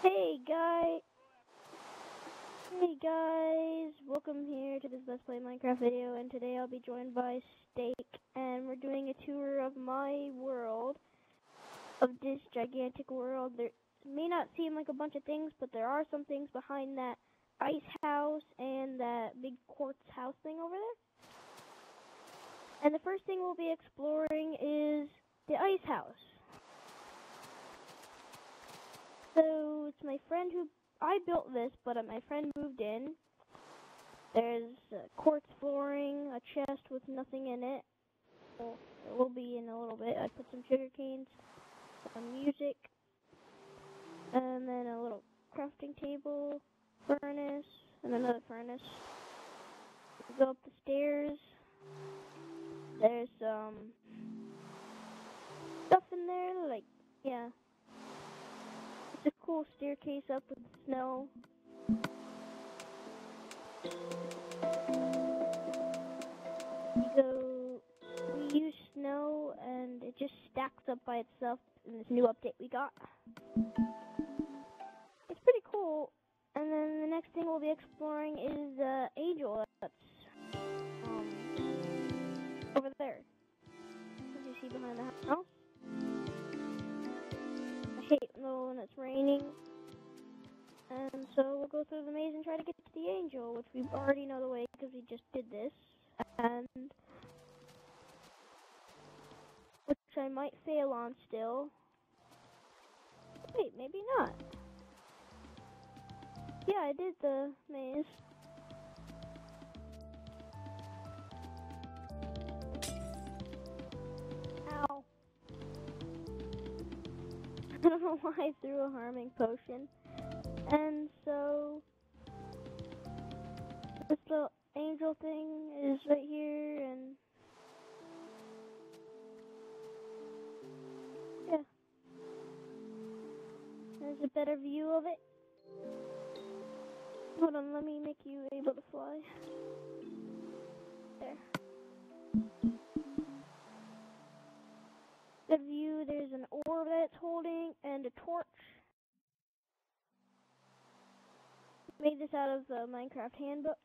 Hey guys, hey guys, welcome here to this Let's Play Minecraft video, and today I'll be joined by Steak, and we're doing a tour of my world, of this gigantic world. There may not seem like a bunch of things, but there are some things behind that ice house and that big quartz house thing over there. And the first thing we'll be exploring is the ice house. So it's my friend who I built this, but my friend moved in. There's quartz flooring, a chest with nothing in it. Well, it will be in a little bit. I put some sugar canes, some music, and then a little crafting table, furnace, and another furnace. We go up the stairs. There's some stuff in there, like, yeah. It's a cool staircase up with snow. We use snow and it just stacks up by itself in this new update we got. It's pretty cool. And then the next thing we'll be exploring is the angel that's over there. As you see behind the house. I hate when it's raining. And so we'll go through the maze and try to get to the angel, which we already know the way because we just did this. And which I might fail on still. Wait, maybe not. Yeah, I did the maze. Ow. I don't know why I threw a harming potion. And so this little angel thing is right here, and yeah, there's a better view of it. Hold on, let me make you able to fly. There. The view, there's an orb that it's holding and a torch. Made this out of the Minecraft handbook.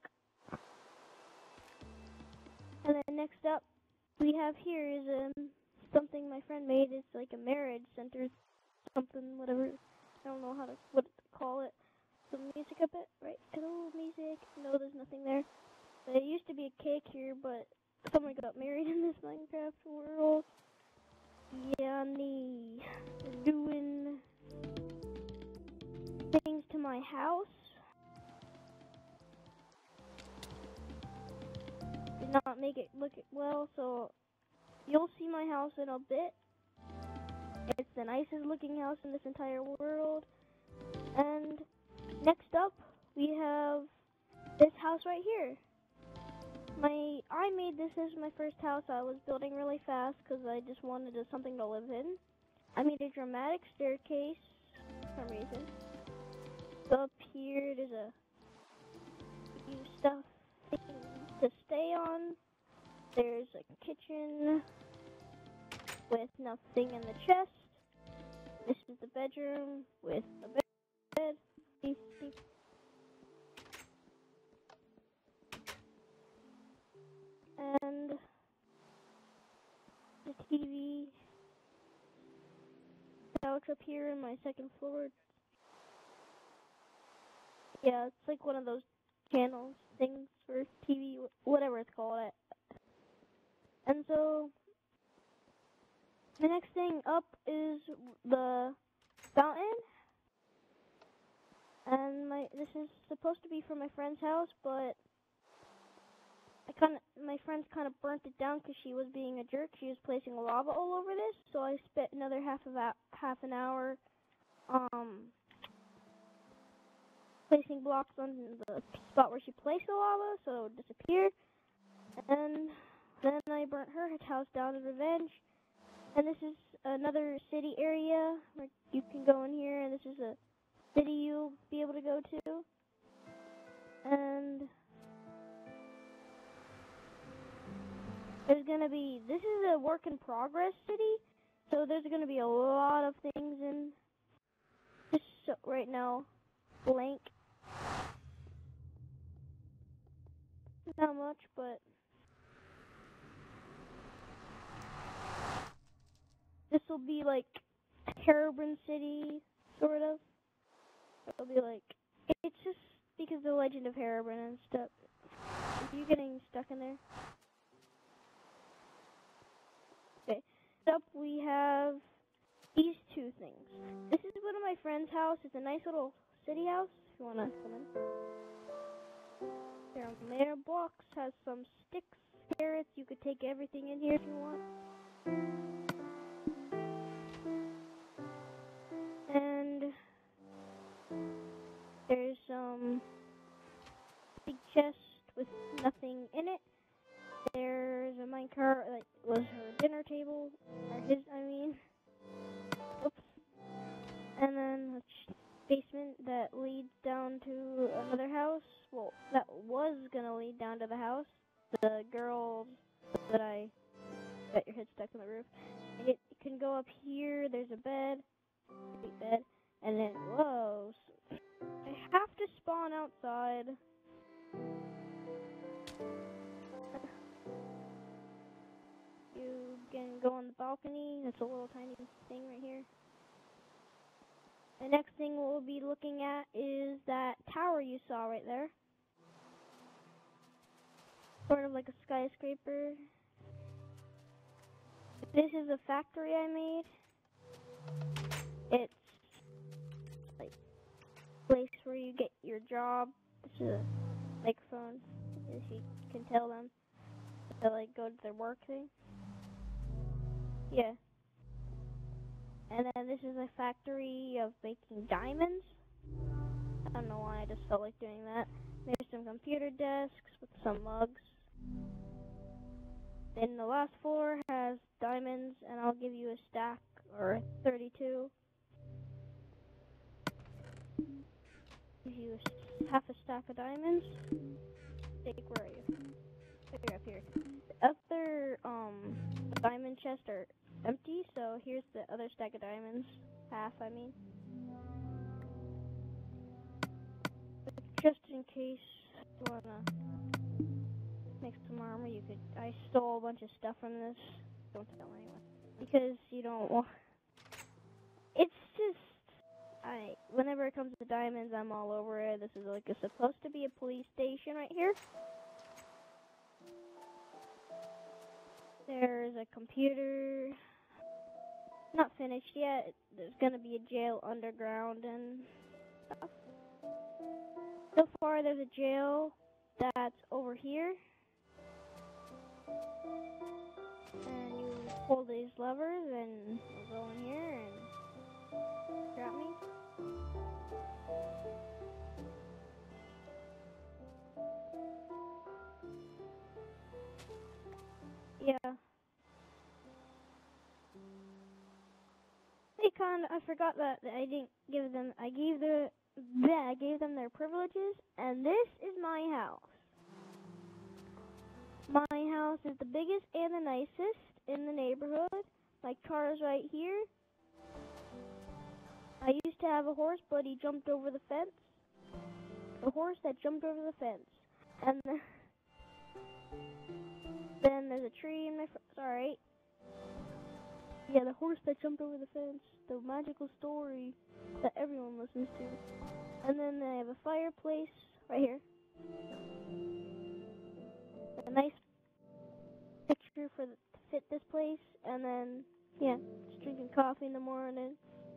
And then next up, we have here is something my friend made. It's like a marriage center, something, whatever. I don't know what to call it. Some music up it, right? Hello, music. No, there's nothing there. There used to be a cake here, but someone got married in this Minecraft world. Yanni doing things to my house. Did not make it look well, so you'll see my house in a bit. It's the nicest looking house in this entire world. And next up, we have this house right here. I made this as my first house. I was building really fast because I just wanted something to live in. I made a dramatic staircase for some reason. Up here, there's a few stuff to stay on. There's a kitchen with nothing in the chest. This is the bedroom with a bed. And the TV couch up here in my second floor. Yeah, it's like one of those channels things for TV, whatever it's called. And so the next thing up is the fountain. And this is supposed to be for my friend's house, but my friend kind of burnt it down because she was being a jerk. She was placing lava all over this, so I spent another half an hour placing blocks on the spot where she placed the lava, so it would disappear. And then I burnt her house down in revenge. And this is another city area where you can go in here, and this is a city you'll be able to go to. And this is a work in progress city, so there's gonna be a lot of things in this right right now, blank. Not much, but this will be like Herobrine City, sort of. It'll be like, it's just because the Legend of Herobrine and stuff. Are you getting stuck in there? Okay. Next up, we have these two things. This is one of my friend's house. It's a nice little city house, if you want to come in. There, blocks, has some sticks, carrots. You could take everything in here if you want. And there's some big chest with nothing in it. There's a minecart that was her dinner table, or his, I mean. Oops. And then a basement that leads down to another house. Well, that was gonna lead down to the house. The girl that got your head stuck in the roof. It can go up here. There's a bed, big bed, and then whoa! So I have to spawn outside. You can go on the balcony. That's a little tiny thing right here. The next thing we'll be looking at is that tower you saw right there. Sort of like a skyscraper. This is a factory I made. It's like a place where you get your job. This is a microphone, as you can tell them. To like go to their work thing. Yeah. And then this is a factory of making diamonds. I don't know why, I just felt like doing that. There's some computer desks with some mugs. Then the last floor has diamonds, and I'll give you a stack, or 32. Give you half a stack of diamonds. Take, where are you? You're up here. The other, diamond chests are empty, so here's the other stack of diamonds. Half, I mean. But just in case you wanna make some armor, you could. I stole a bunch of stuff from this. Don't tell anyone. Because you don't want. It's just. Whenever it comes to diamonds, I'm all over it. This is like supposed to be a police station right here. There's a computer. Not finished yet. There's gonna be a jail underground and stuff. So far, there's a jail that's over here. And you pull these levers and you'll go in here and grab me. Yeah. I forgot that I didn't give them. I gave them their privileges, and this is my house. My house is the biggest and the nicest in the neighborhood. My car is right here. I used to have a horse, but he jumped over the fence. A horse that jumped over the fence, and then there's a tree in my. Sorry. Yeah, the horse that jumped over the fence. The magical story that everyone listens to. And then I have a fireplace right here. A nice picture to fit this place. And then, yeah, just drinking coffee in the morning.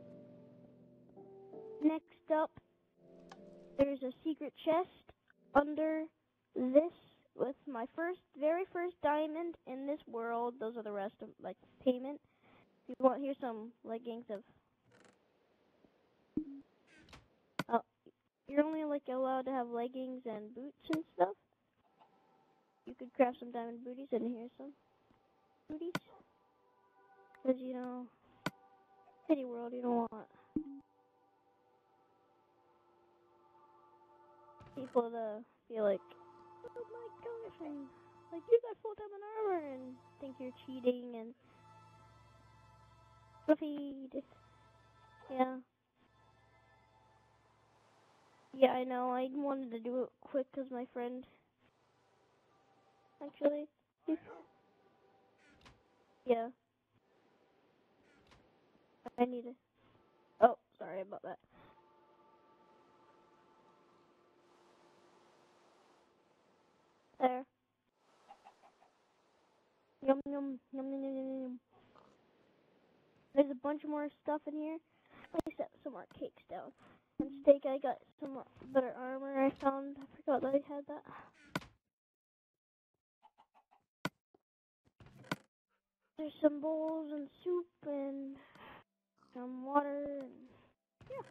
Next up, there's a secret chest under this with my very first diamond in this world. Those are the rest of, like, payment. If you want, here's some leggings of. You're only like allowed to have leggings and boots and stuff. You could craft some diamond booties, and here's some booties. Because you know, City World, you don't want people to be like, oh my gosh, and like you got full diamond armor, and think you're cheating and. Feed. Yeah. Yeah, I know. I wanted to do it quick because my friend actually. Yeah. I need to. Oh, sorry about that. There. Yum yum yum yum yum yum yum. There's a bunch more stuff in here. Let me set some more cakes down. And steak, I got some better armor I found. I forgot that I had that. There's some bowls and soup and some water and yeah.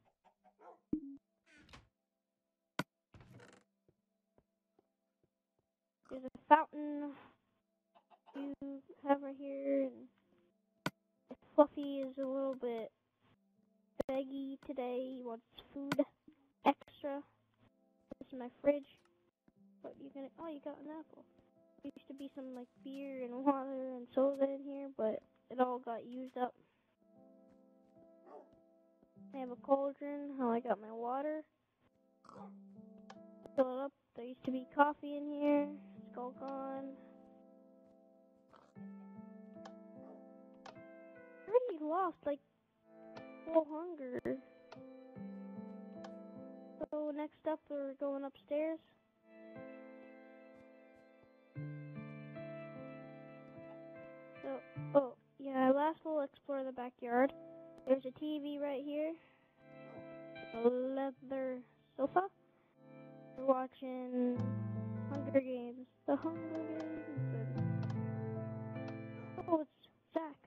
There's a fountain you have right here, and Fluffy is a little bit beggy today. He wants food extra. This is my fridge. What you gonna? Oh, you got an apple. There used to be some like beer and water and soda in here, but it all got used up. I have a cauldron. How I got my water. Fill it up. There used to be coffee in here. It's all gone. I already lost like full hunger. So next up, we're going upstairs. So, oh yeah, last we'll explore the backyard. There's a TV right here. A leather sofa. We're watching Hunger Games. The Hunger Games. Oh, it's Zach.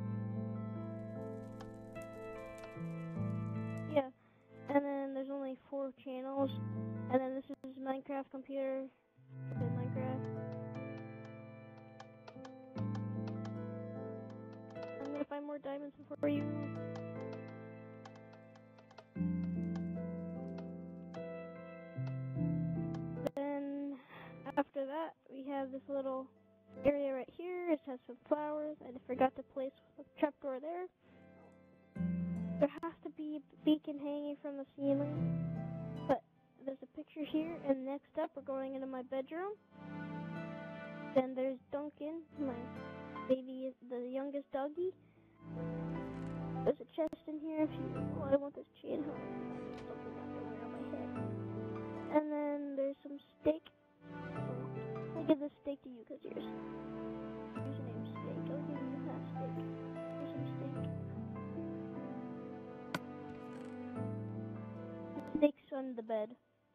Yeah. And then there's only 4 channels. And then this is Minecraft computer. Okay, Minecraft. I'm gonna find more diamonds for you. Then after that, we have this little area right here. It has some flowers. I forgot to place a trapdoor there. There has to be a beacon hanging from the ceiling, but there's a picture here. And next up, we're going into my bedroom. Then there's Duncan, my baby, the youngest doggy. There's a chest in here if you. Oh, I want this chain home. I need something I can wear on my head. And then there's some steak. I'll give this steak to you because yours. Here's your name, steak. I'll give you half steak. Here's some steak. Steak's on the bed.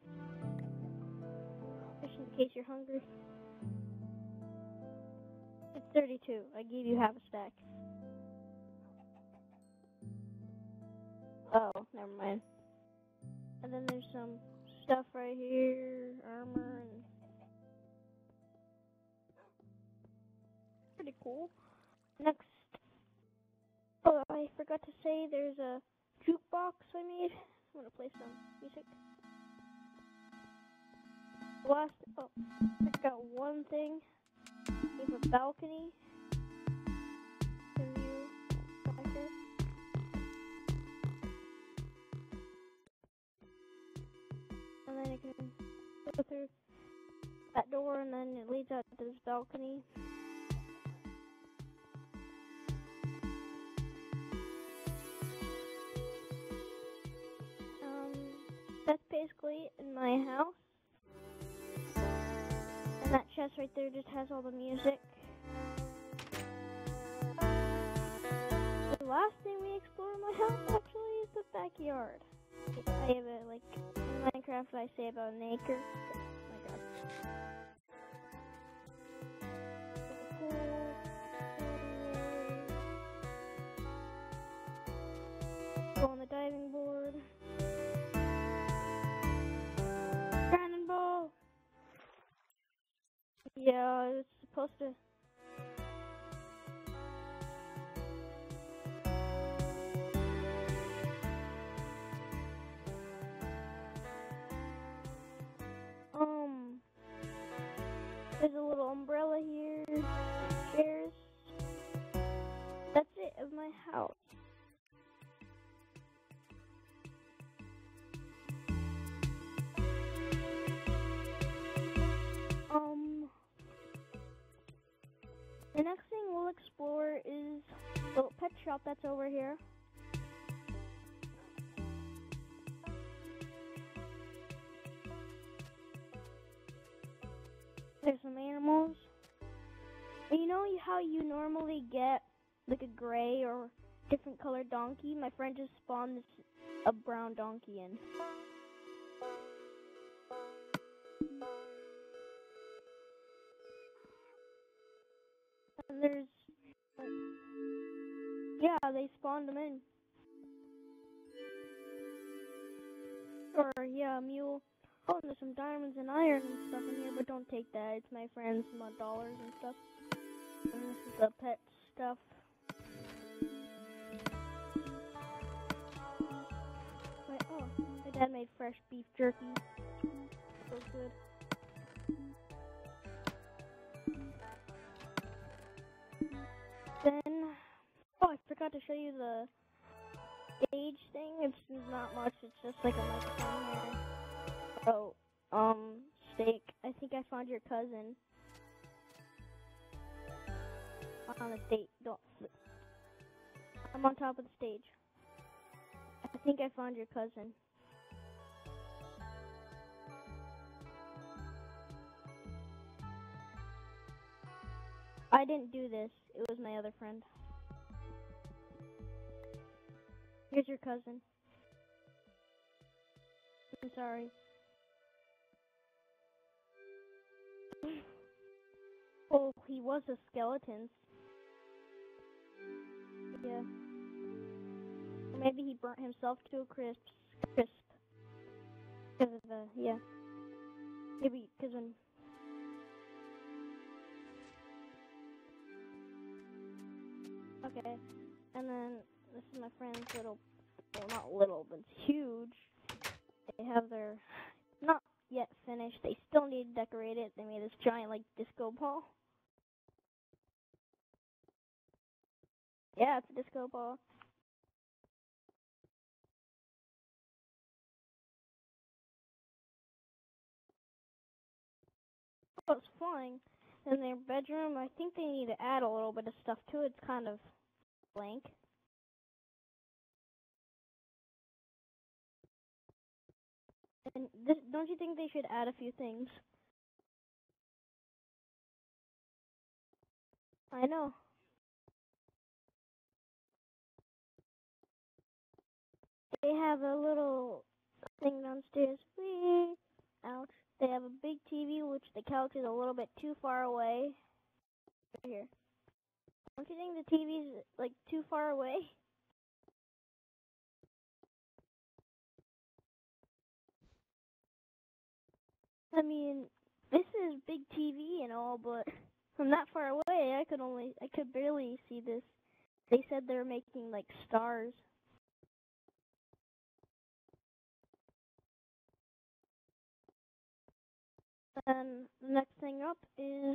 Just in case you're hungry. It's 32. I gave you half a stack. Oh, never mind. And then there's some stuff right here, armor, and pretty cool. Next, oh, I forgot to say there's a jukebox I made. I'm gonna play some music. Last, oh, I forgot one thing. We have a balcony. Can you back there? And then you can go through that door, and then it leads out to this balcony. That's basically it in my house. And that chest right there just has all the music. The last thing we explore in my house actually is the backyard. I have it like in Minecraft I say about an acre. Oh my god. Go on the diving board. Cannonball! Yeah, it's supposed to. There's a little umbrella here, chairs. That's it of my house. explore is the pet shop that's over here. There's some animals. And you know how you normally get like a gray or different colored donkey? My friend just spawned a brown donkey in. And there's, yeah, they spawned them in. Or, yeah, a mule. Oh, and there's some diamonds and iron and stuff in here, but don't take that. It's my friend's dollars and stuff. And this is the pet stuff. Wait, oh, my dad made fresh beef jerky. So good. Then, oh, I forgot to show you the stage thing. It's not much. It's just like a microphone here. Oh, Steak. I think I found your cousin. On the stage. Don't flip. I'm on top of the stage. I think I found your cousin. I didn't do this. It was my other friend. Here's your cousin. I'm sorry. Oh, he was a skeleton. Yeah. Maybe he burnt himself to a crisp. Because of the, yeah. Maybe, because when... Okay. And then, this is my friend's little, well, not little, but it's huge. They have their, not yet finished. They still need to decorate it. They made this giant, like, disco ball. Yeah, it's a disco ball. Oh, it's flying. In their bedroom, I think they need to add a little bit of stuff to it. It's kind of blank. And this, don't you think they should add a few things? I know. They have a little thing downstairs. Whee! Ouch. They have a big TV, which the couch is a little bit too far away. Right here. Don't you think the TV's like too far away? I mean, this is big TV and all, but from that far away, I could barely see this. They said they're making like stars. And the next thing up is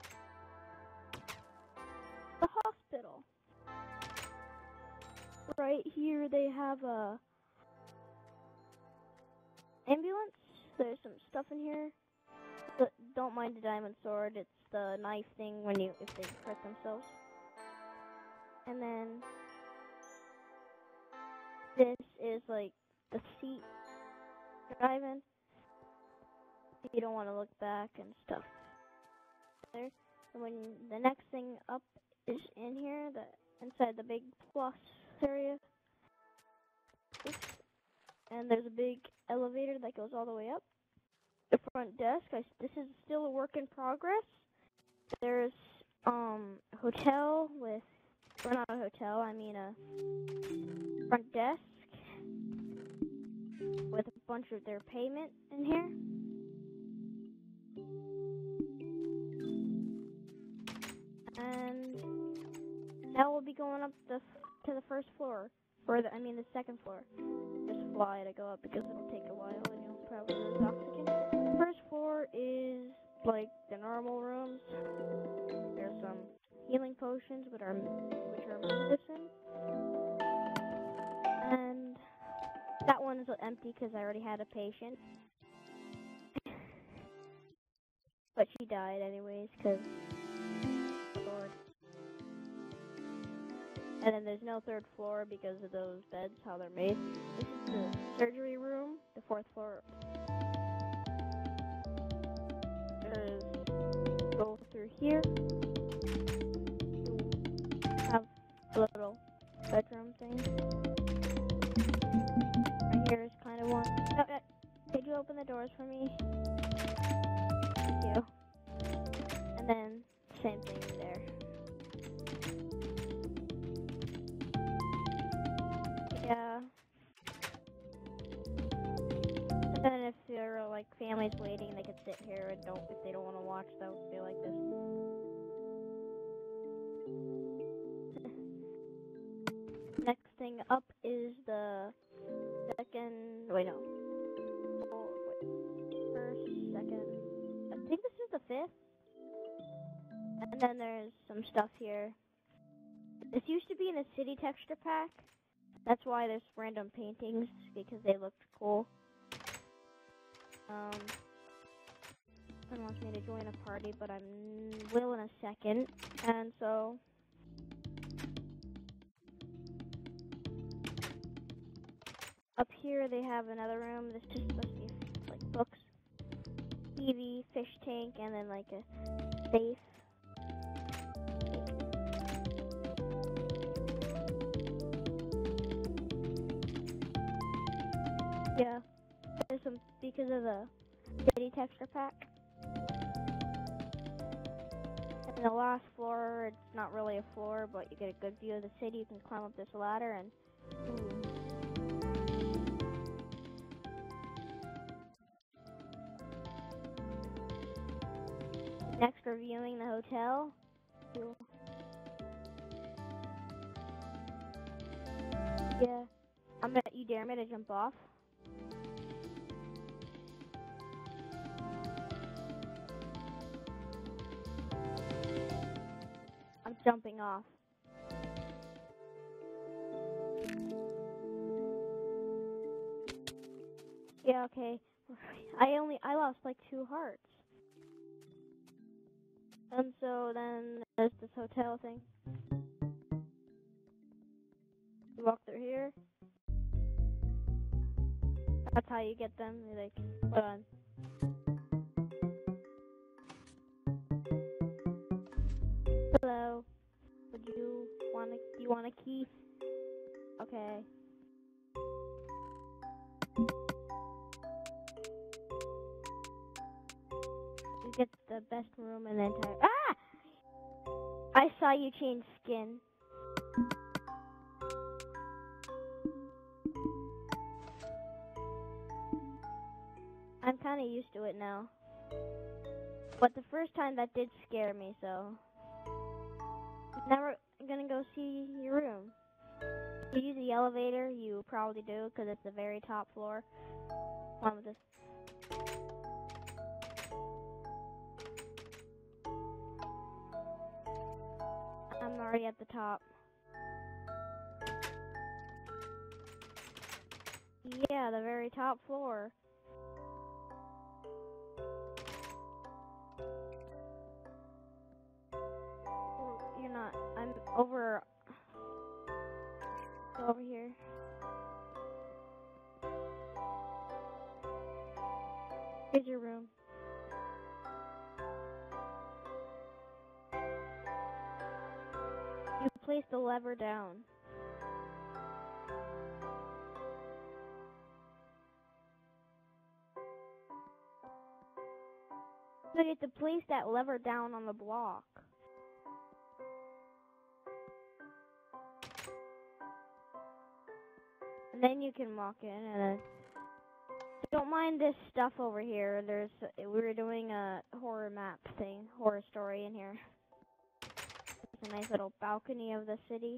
the hospital. Right here they have a ambulance. There's some stuff in here. But don't mind the diamond sword. It's the knife thing when if they hurt themselves. And then this is like the seat driving. You don't want to look back and stuff. There. And when the next thing up is in here, inside the big plus area. And there's a big elevator that goes all the way up. The front desk. This is still a work in progress. There's a hotel with, or not a hotel. I mean a front desk with a bunch of their payment in here. And now we'll be going up to the first floor, or the second floor. Just fly to go up because it'll take a while and you'll probably lose oxygen. First floor is like the normal rooms. There's some healing potions which are medicine, and that one is empty because I already had a patient. But she died anyways because. And then there's no third floor because of those beds, how they're made. This is the surgery room, the fourth floor. There's go through here. Have a little bedroom thing. Right here is kind of one. Could you open the doors for me? Thank you. And then same thing there. Yeah. And then if there are like families waiting, they could sit here and if they don't want to watch, that would be like this. Next thing up is the second. Wait, no. First, second. I think this is the fifth. And then there's some stuff here. This used to be in a city texture pack. That's why there's random paintings, because they looked cool. Someone wants me to join a party, but I will in a second. And so up here they have another room. This is supposed to be like books, TV, fish tank, and then like a safe. Yeah, there's some because of the city texture pack. And the last floor, it's not really a floor, but you get a good view of the city. You can climb up this ladder and. Next, reviewing the hotel. Yeah, you dare me to jump off? I'm jumping off. Yeah, okay. I lost like 2 hearts. And so then there's this hotel thing. You walk through here. That's how you get them. You're like, hold on. Hello. Do you want a key? Okay. You get the best room in the entire. Ah! I saw you change skin. I'm kind of used to it now. But the first time that did scare me, so. Now we're gonna go see your room. If you use the elevator, you probably do, because it's the very top floor. Come on with this. I'm already at the top. Yeah, the very top floor. You're not. I'm over. Go over here. Here's your room. You place the lever down. So you have to place that lever down on the block. And then you can walk in, and then don't mind this stuff over here. We were doing a horror map thing, horror story in here. There's a nice little balcony of the city.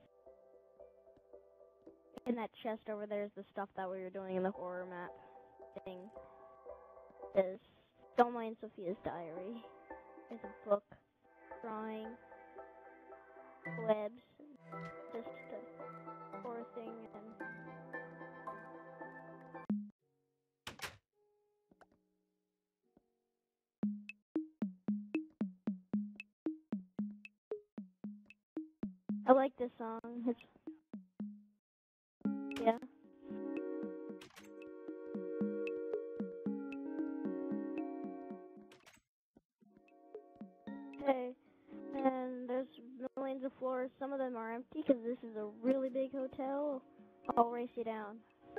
In that chest over there is the stuff that we were doing in the horror map thing. Don't mind Sophia's diary. There's a book, drawing, webs, just a horror thing, and I like this song. his yeah. Okay, and there's millions of floors. Some of them are empty because this is a really big hotel. I'll race you down.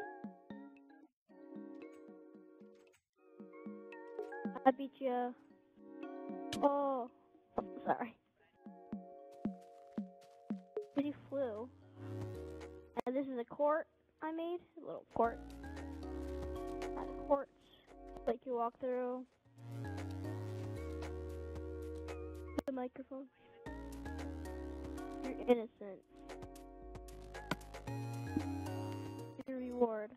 I beat you. Oh, sorry. But he flew. And this is a court I made. A little court. Had a court like you walk through. The microphone. You're innocent. Your reward.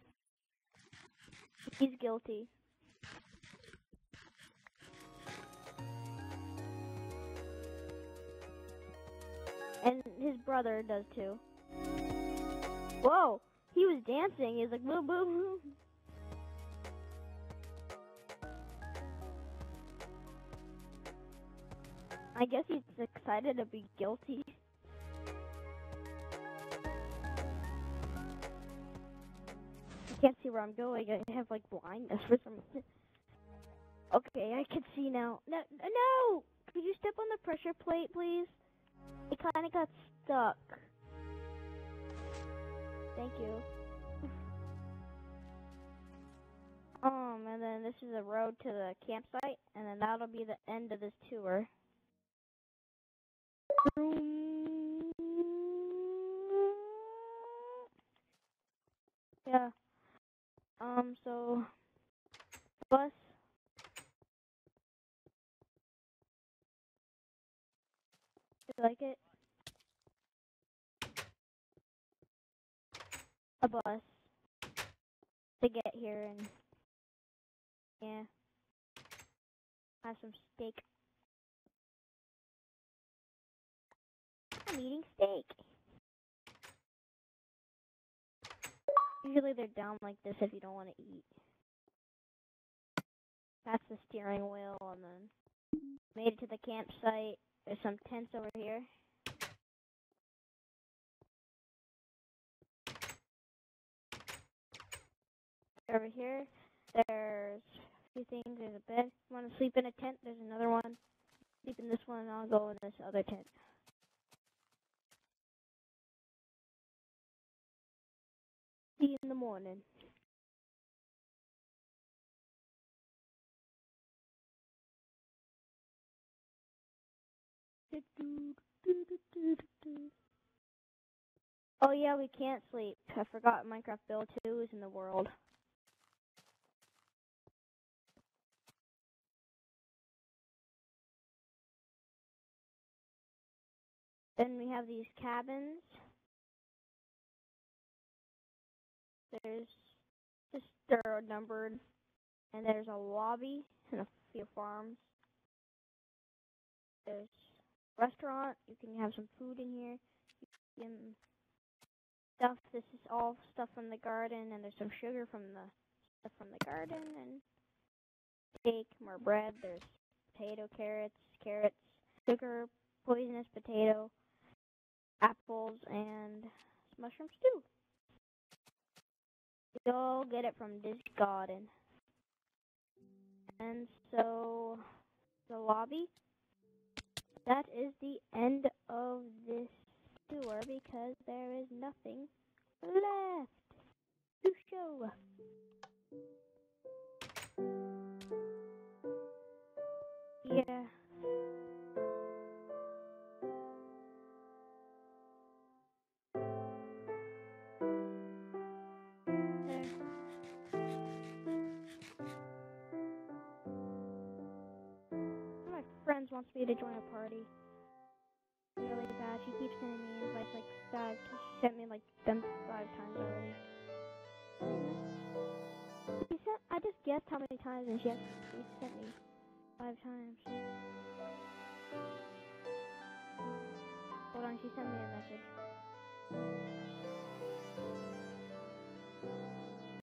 He's guilty. And his brother does too. Whoa! He was dancing. He's like, boom, boom, boom. I guess he's excited to be guilty. I can't see where I'm going. I have like blindness for some reason. Okay, I can see now. No, no! Could you step on the pressure plate, please? It kind of got stuck. Thank you. And then this is a road to the campsite, and then that'll be the end of this tour. Yeah. So bus. You like it? A bus to get here and yeah, have some steak. I'm eating steak. Usually they're down like this if you don't want to eat. That's the steering wheel, and then made it to the campsite. There's some tents over here. Over here, there's a few things. There's a bed. You want to sleep in a tent? There's another one. Sleep in this one, and I'll go in this other tent. See you in the morning. Oh yeah, we can't sleep. I forgot Minecraft Build 2 is in the world. Then we have these cabins. They're numbered. And there's a lobby and a few farms. There's a restaurant. You can have some food in here. You can stuff. This is all stuff from the garden, and there's some sugar from the stuff from the garden, and steak, more bread. There's potato, carrots, sugar, poisonous potato, apples, and mushroom stew. You'll get it from this garden. And so, the lobby, that is the end of this tour because there is nothing left to show. Yeah. My friends wants me to join a party. Really bad. She keeps sending me invites like 5. She sent me like them 5 times already. I just guessed how many times, and she sent me 5 times. Hold on, she sent me a message.